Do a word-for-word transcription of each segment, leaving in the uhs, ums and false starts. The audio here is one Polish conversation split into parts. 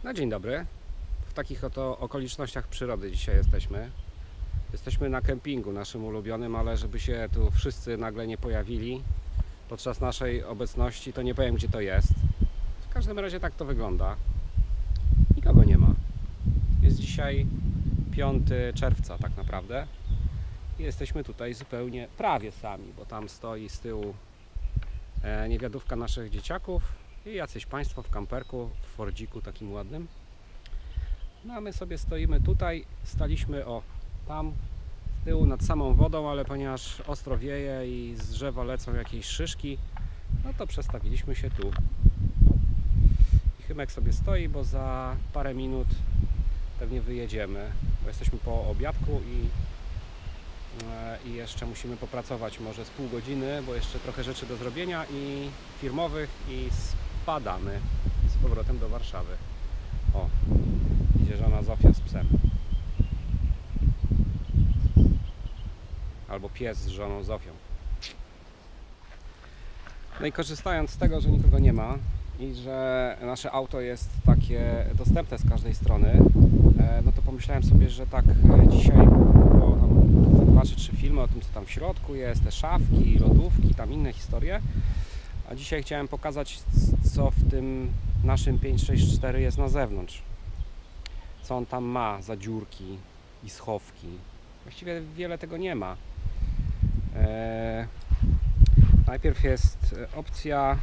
No dzień dobry. W takich oto okolicznościach przyrody dzisiaj jesteśmy. Jesteśmy na kempingu naszym ulubionym, ale żeby się tu wszyscy nagle nie pojawili podczas naszej obecności, to nie powiem, gdzie to jest. W każdym razie tak to wygląda. Nikogo nie ma. Jest dzisiaj piątego czerwca tak naprawdę. I jesteśmy tutaj zupełnie prawie sami, bo tam stoi z tyłu niewiadówka naszych dzieciaków i jacyś państwo w kamperku, w Fordziku takim ładnym. No a my sobie stoimy tutaj, staliśmy o tam z tyłu nad samą wodą, ale ponieważ ostro wieje i z drzewa lecą jakieś szyszki, no to przestawiliśmy się tu. I Chymek sobie stoi, bo za parę minut pewnie wyjedziemy, bo jesteśmy po obiadku i, i jeszcze musimy popracować może z pół godziny, bo jeszcze trochę rzeczy do zrobienia i firmowych i spadamy z powrotem do Warszawy. O, idzie żona Zofia z psem. Albo pies z żoną Zofią. No i korzystając z tego, że nikogo nie ma i że nasze auto jest takie dostępne z każdej strony, no to pomyślałem sobie, że tak dzisiaj, bo tam dwa czy trzy filmy o tym, co tam w środku jest, te szafki, lodówki, tam inne historie. A dzisiaj chciałem pokazać, co w tym naszym pięć sześć cztery jest na zewnątrz. Co on tam ma za dziurki i schowki. Właściwie wiele tego nie ma. Eee, najpierw jest opcja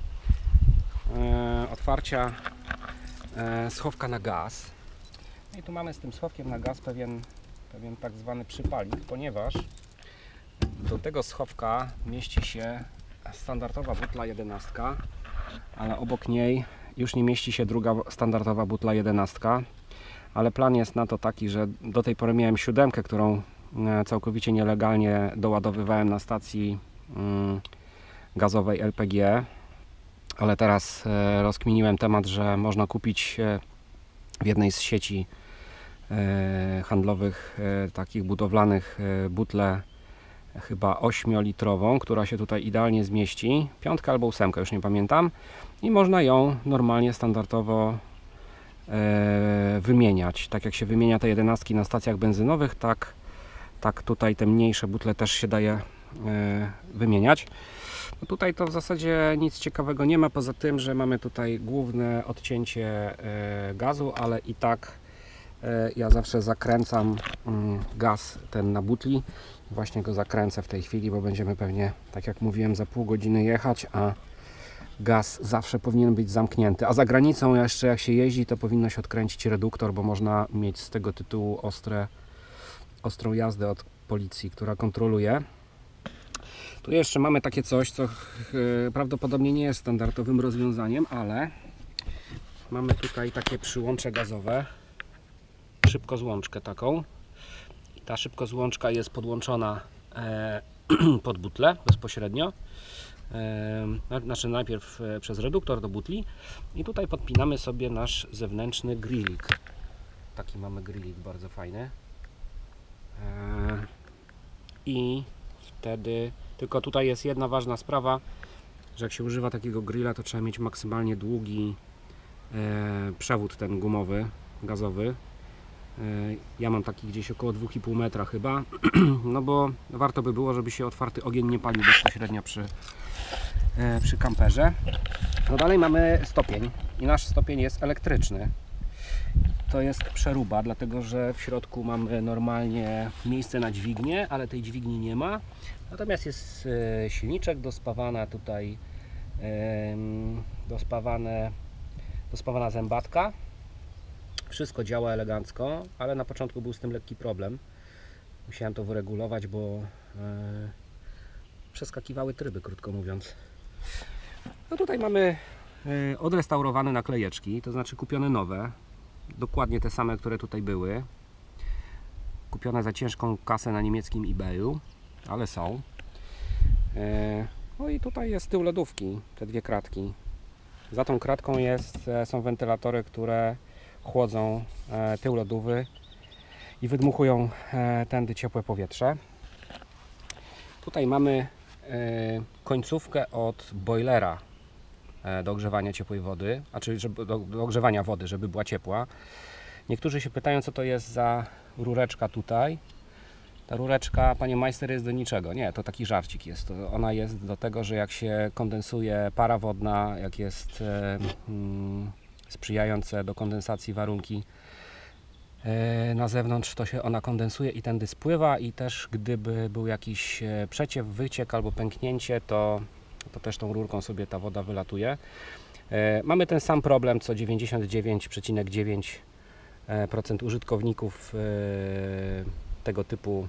e, otwarcia e, schowka na gaz. No i tu mamy z tym schowkiem na gaz pewien, pewien tak zwany przypalik, ponieważ do tego schowka mieści się standardowa butla jedenastka, ale obok niej już nie mieści się druga standardowa butla jedenastka. Ale plan jest na to taki, że do tej pory miałem siódemkę, którą całkowicie nielegalnie doładowywałem na stacji gazowej L P G, ale teraz rozkminiłem temat, że można kupić w jednej z sieci handlowych takich budowlanych butlę chyba ośmiolitrową, która się tutaj idealnie zmieści, piątka albo ósemka, już nie pamiętam, i można ją normalnie, standardowo wymieniać. Tak jak się wymienia te jedenastki na stacjach benzynowych, tak, tak tutaj te mniejsze butle też się daje wymieniać. No tutaj to w zasadzie nic ciekawego nie ma, poza tym, że mamy tutaj główne odcięcie gazu, ale i tak ja zawsze zakręcam gaz ten na butli. Właśnie go zakręcę w tej chwili, bo będziemy pewnie, tak jak mówiłem, za pół godziny jechać, a gaz zawsze powinien być zamknięty. A za granicą jeszcze jak się jeździ, to powinno się odkręcić reduktor, bo można mieć z tego tytułu ostre, ostrą jazdę od policji, która kontroluje. Tu jeszcze mamy takie coś, co prawdopodobnie nie jest standardowym rozwiązaniem, ale mamy tutaj takie przyłącze gazowe, szybkozłączkę taką. I ta szybkozłączka jest podłączona pod butlę bezpośrednio. Znaczy najpierw przez reduktor do butli i tutaj podpinamy sobie nasz zewnętrzny grillik. Taki mamy grillik bardzo fajny. I wtedy, tylko tutaj jest jedna ważna sprawa, że jak się używa takiego grilla, to trzeba mieć maksymalnie długi przewód ten gumowy, gazowy. Ja mam taki gdzieś około dwa i pół metra chyba, no bo warto by było, żeby się otwarty ogień nie palił bezpośrednio przy, przy kamperze. No dalej mamy stopień i nasz stopień jest elektryczny. To jest przeróba, dlatego że w środku mamy normalnie miejsce na dźwignię, ale tej dźwigni nie ma. Natomiast jest silniczek, dospawana tutaj dospawane, dospawana zębatka. Wszystko działa elegancko, ale na początku był z tym lekki problem. Musiałem to wyregulować, bo e, przeskakiwały tryby, krótko mówiąc. No tutaj mamy e, odrestaurowane naklejeczki, to znaczy kupione nowe. Dokładnie te same, które tutaj były. Kupione za ciężką kasę na niemieckim eBayu, ale są. E, no i tutaj jest tył lodówki, te dwie kratki. Za tą kratką jest, są wentylatory, które chłodzą tył lodówy i wydmuchują tędy ciepłe powietrze. Tutaj mamy końcówkę od boilera do ogrzewania ciepłej wody, a czyli żeby, do, do ogrzewania wody, żeby była ciepła. Niektórzy się pytają, co to jest za rureczka tutaj. Ta rureczka, panie majster, jest do niczego. Nie, to taki żarcik jest. To ona jest do tego, że jak się kondensuje para wodna, jak jest e, mm, sprzyjające do kondensacji warunki e, na zewnątrz, to się ona kondensuje i tędy spływa, i też gdyby był jakiś przeciew, wyciek albo pęknięcie, to, to też tą rurką sobie ta woda wylatuje. E, mamy ten sam problem co dziewięćdziesiąt dziewięć przecinek dziewięć procent użytkowników e, tego typu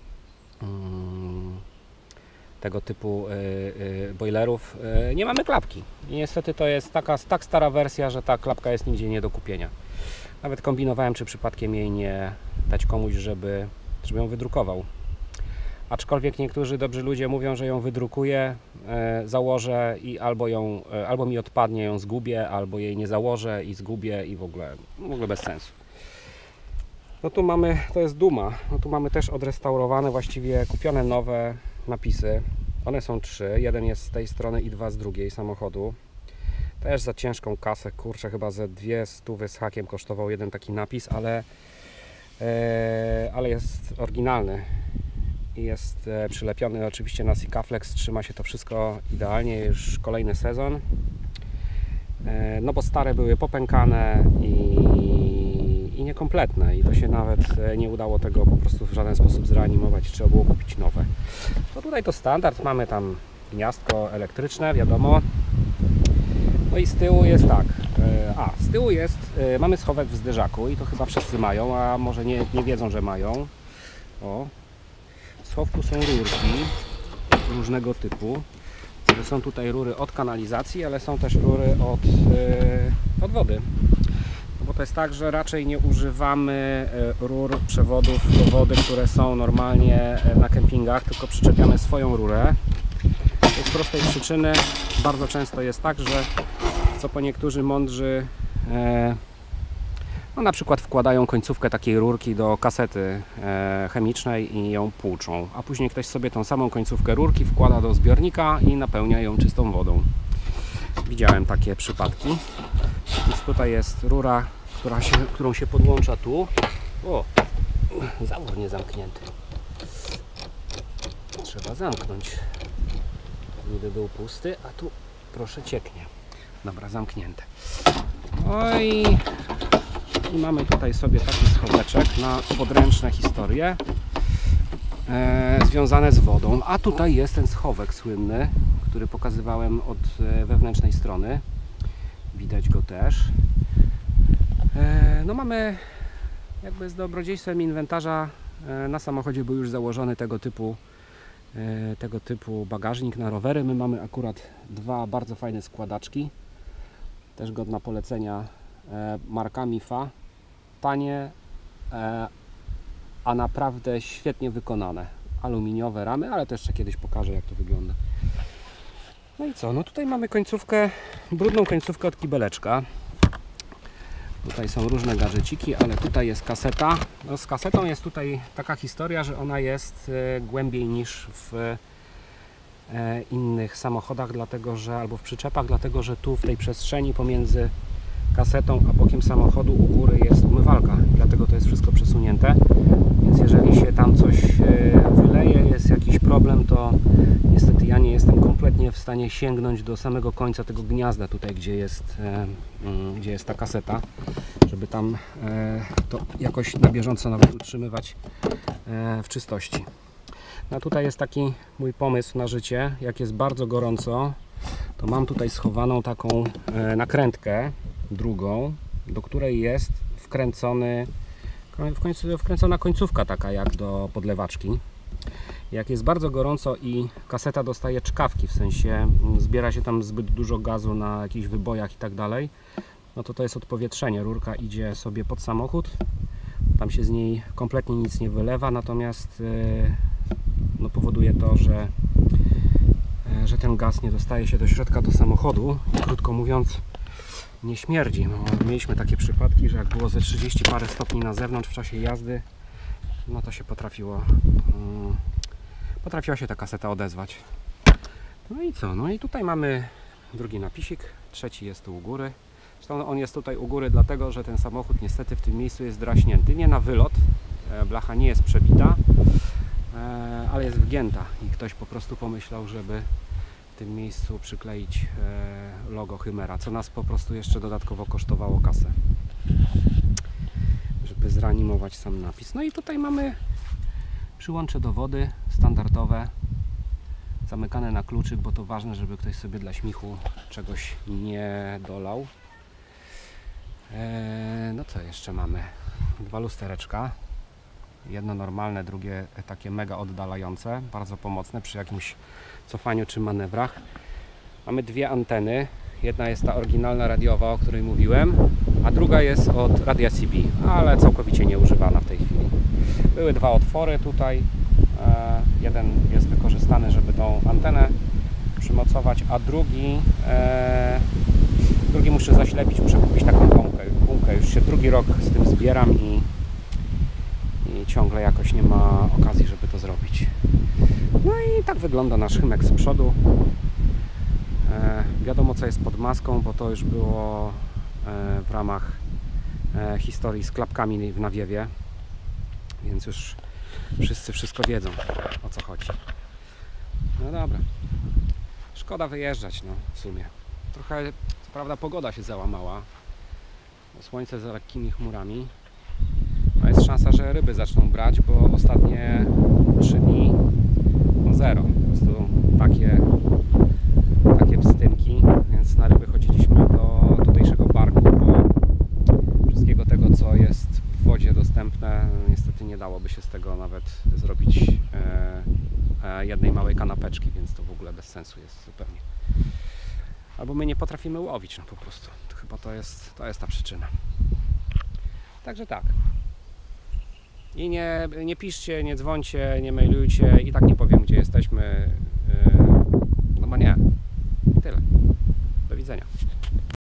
tego typu boilerów. Nie mamy klapki i niestety to jest taka tak stara wersja, że ta klapka jest nigdzie nie do kupienia. Nawet kombinowałem, czy przypadkiem jej nie dać komuś, żeby, żeby ją wydrukował. Aczkolwiek niektórzy dobrzy ludzie mówią, że ją wydrukuję, założę i albo ją, albo mi odpadnie, ją zgubię, albo jej nie założę i zgubię i w ogóle, w ogóle bez sensu. No tu mamy, to jest Duma, no tu mamy też odrestaurowane, właściwie kupione nowe napisy. One są trzy, jeden jest z tej strony i dwa z drugiej samochodu. Też za ciężką kasę, kurczę, chyba ze dwie stówy z hakiem kosztował jeden taki napis, ale, e, ale jest oryginalny i jest e, przylepiony oczywiście na Sikaflex, trzyma się to wszystko idealnie, już kolejny sezon. E, no bo stare były popękane i i niekompletne i to się nawet nie udało tego po prostu w żaden sposób zreanimować, trzeba było kupić nowe. To tutaj to standard, mamy tam gniazdko elektryczne, wiadomo. No i z tyłu jest tak, a z tyłu jest, mamy schowek w zderzaku i to chyba wszyscy mają, a może nie, nie wiedzą, że mają. O, w schowku są rurki różnego typu. Są tutaj rury od kanalizacji, ale są też rury od, od wody. Bo to jest tak, że raczej nie używamy rur, przewodów do wody, które są normalnie na kempingach, tylko przyczepiamy swoją rurę. Z prostej przyczyny bardzo często jest tak, że co po niektórzy mądrzy no na przykład wkładają końcówkę takiej rurki do kasety chemicznej i ją płuczą, a później ktoś sobie tą samą końcówkę rurki wkłada do zbiornika i napełnia ją czystą wodą. Widziałem takie przypadki. Więc tutaj jest rura, która się, którą się podłącza tu. O, zawór nie zamknięty. Trzeba zamknąć. Niby był pusty, a tu proszę cieknie. Dobra, zamknięte. No i, i mamy tutaj sobie taki schoweczek na podręczne historie e, związane z wodą. A tutaj jest ten schowek słynny, który pokazywałem od wewnętrznej strony. Widać go też. No mamy jakby z dobrodziejstwem inwentarza na samochodzie był już założony tego typu tego typu bagażnik na rowery. My mamy akurat dwa bardzo fajne składaczki, też godna polecenia, marka Mifa, tanie, a naprawdę świetnie wykonane, aluminiowe ramy, ale też jeszcze kiedyś pokażę, jak to wygląda. No i co? No tutaj mamy końcówkę, brudną końcówkę od kibeleczka. Tutaj są różne gadżeciki, ale tutaj jest kaseta. No z kasetą jest tutaj taka historia, że ona jest e, głębiej niż w e, innych samochodach, dlatego że, albo w przyczepach, dlatego że tu w tej przestrzeni pomiędzy kasetą a bokiem samochodu u góry jest umywalka. Dlatego to jest wszystko przesunięte. Więc jeżeli się tam coś e, wyleje, jest jakiś problem, to niestety ja nie jestem kompletnie w stanie sięgnąć do samego końca tego gniazda tutaj, gdzie jest, e, gdzie jest ta kaseta, żeby tam e, to jakoś na bieżąco nawet utrzymywać e, w czystości. No tutaj jest taki mój pomysł na życie. Jak jest bardzo gorąco, to mam tutaj schowaną taką e, nakrętkę drugą, do której jest wkręcony w końcu, wkręcona końcówka taka jak do podlewaczki. Jak jest bardzo gorąco i kaseta dostaje czkawki, w sensie zbiera się tam zbyt dużo gazu na jakichś wybojach i tak dalej, no to to jest odpowietrzenie. Rurka idzie sobie pod samochód, tam się z niej kompletnie nic nie wylewa, natomiast no, powoduje to, że, że ten gaz nie dostaje się do środka do samochodu i krótko mówiąc nie śmierdzi. No, mieliśmy takie przypadki, że jak było ze trzydzieści parę stopni na zewnątrz w czasie jazdy, no to się potrafiło um, potrafiła się ta kaseta odezwać. No i co? No i tutaj mamy drugi napisik, trzeci jest tu u góry. Zresztą on jest tutaj u góry dlatego, że ten samochód niestety w tym miejscu jest draśnięty. Nie na wylot, blacha nie jest przebita, ale jest wgięta i ktoś po prostu pomyślał, żeby w tym miejscu przykleić logo Hymera, co nas po prostu jeszcze dodatkowo kosztowało kasę, żeby zreanimować sam napis. No i tutaj mamy przyłącze do wody standardowe, zamykane na kluczyk, bo to ważne, żeby ktoś sobie dla śmichu czegoś nie dolał. Eee, no co jeszcze mamy? Dwa lustereczka. Jedno normalne, drugie takie mega oddalające. Bardzo pomocne przy jakimś cofaniu czy manewrach. Mamy dwie anteny. Jedna jest ta oryginalna radiowa, o której mówiłem, a druga jest od radia C B, ale całkowicie nieużywana w tej chwili. Były dwa otwory tutaj. Eee, jeden jest wykorzystany, żeby tą antenę przymocować, a drugi eee, drugi muszę zaślepić, muszę kupić taką gumkę. gumkę. Już się drugi rok z tym zbieram i, i ciągle jakoś nie ma okazji, żeby to zrobić. No i tak wygląda nasz Hymek z przodu. E, wiadomo, co jest pod maską, bo to już było e, w ramach e, historii z klapkami w nawiewie, więc już wszyscy wszystko wiedzą, o co chodzi. No dobra, szkoda wyjeżdżać, no w sumie. Trochę, co prawda, pogoda się załamała, słońce za lekkimi chmurami. No jest szansa, że ryby zaczną brać, bo ostatnie trzy dni no zero, po prostu takie takie pstymki, więc na ryby chodziliśmy do tutejszego parku, bo wszystkiego tego, co jest w wodzie dostępne, niestety nie dałoby się z tego nawet zrobić e, e, jednej małej kanapeczki, więc to w ogóle bez sensu jest zupełnie. Albo my nie potrafimy łowić, no po prostu. To chyba to jest, to jest ta przyczyna. Także tak. I nie, nie piszcie, nie dzwońcie, nie mailujcie. I tak nie powiem, gdzie jesteśmy.